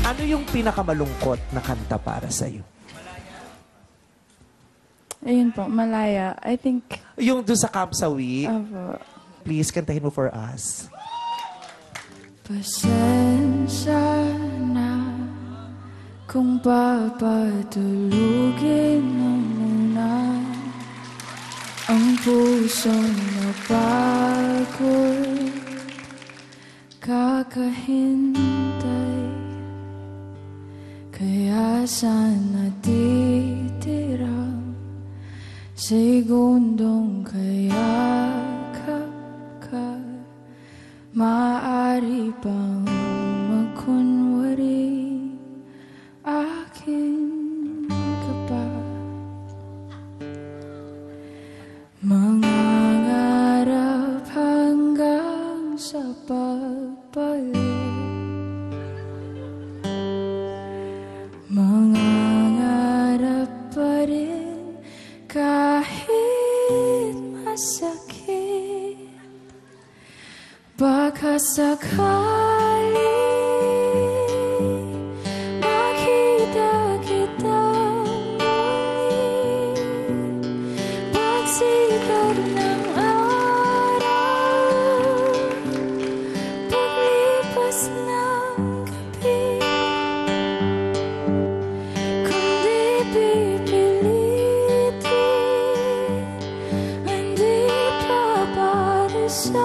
Ano yung pinakamalungkot na kanta para sa'yo? Ayun po, Malaya. I think... Yung doon sa Camp Sawi, please, kantahin mo for us. Pasensya na kung papatulugin mo muna ang pusong napagod, kakahintay. Kaya sana titira segundong kayakap ka. Maaari bang magkunwari akin ka pa? Mangangarap hanggang sa pagpalit. Mangangarap pa rin kahit masakit. Baka sakali makita kita muli. Pagsikat ng araw, paglipas ng gabi. Kung di pipilitin, hindi pa para sa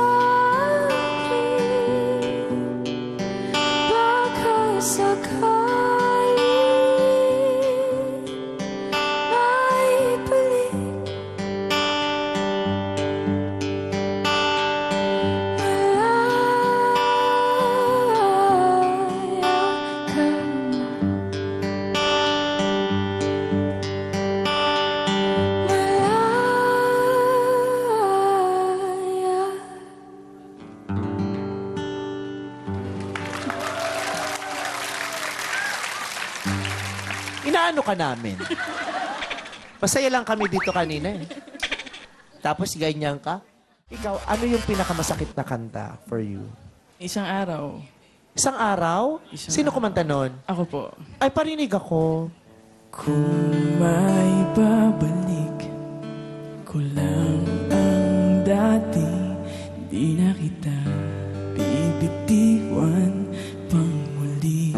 Inaano ka namin? Masaya lang kami dito kanina eh. Tapos ganyan ka. Ikaw, ano yung pinakamasakit na kanta for you? Isang araw. Isang araw? Sino kumanta nun? Ako po. Ay, parinig ako. Kung may babalik ko lang ang dati, di na kita bibitiwan pang muli.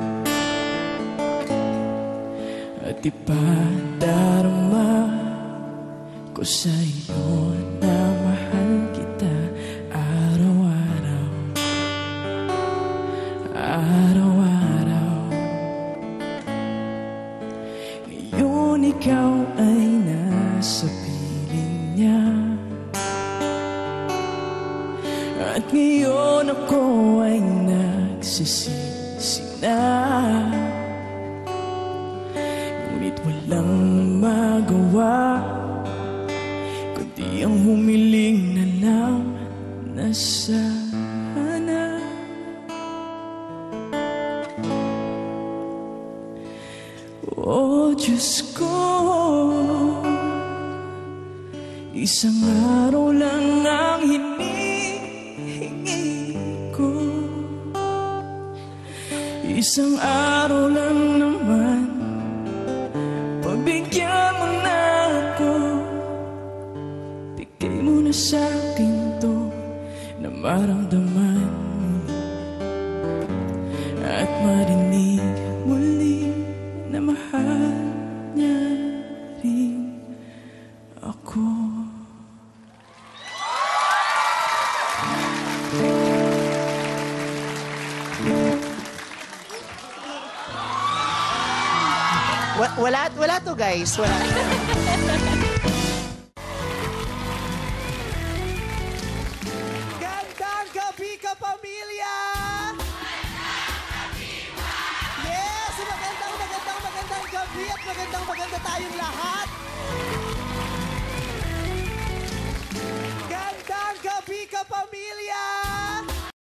At ipadarama ko sa iyo na mahal kita araw-araw, araw-araw. Ngayon ikaw ay nasa piling niya, at ngayon ako ay nagsisisi na. Ngunit walang magawa, kundi ang humiling na lang na sana. Oh Diyos ko, isang araw lang ang hinihingi ko. Isang araw lang naman, pagbigyan mo na ako. Bigay mo na sa akin to na maramdaman muli, at marinig muli na mahal niya rin ako. Wala to, guys. Wala. Gandang gabi ka, pamilya! Yes! Magandang gabi at magandang tayong lahat!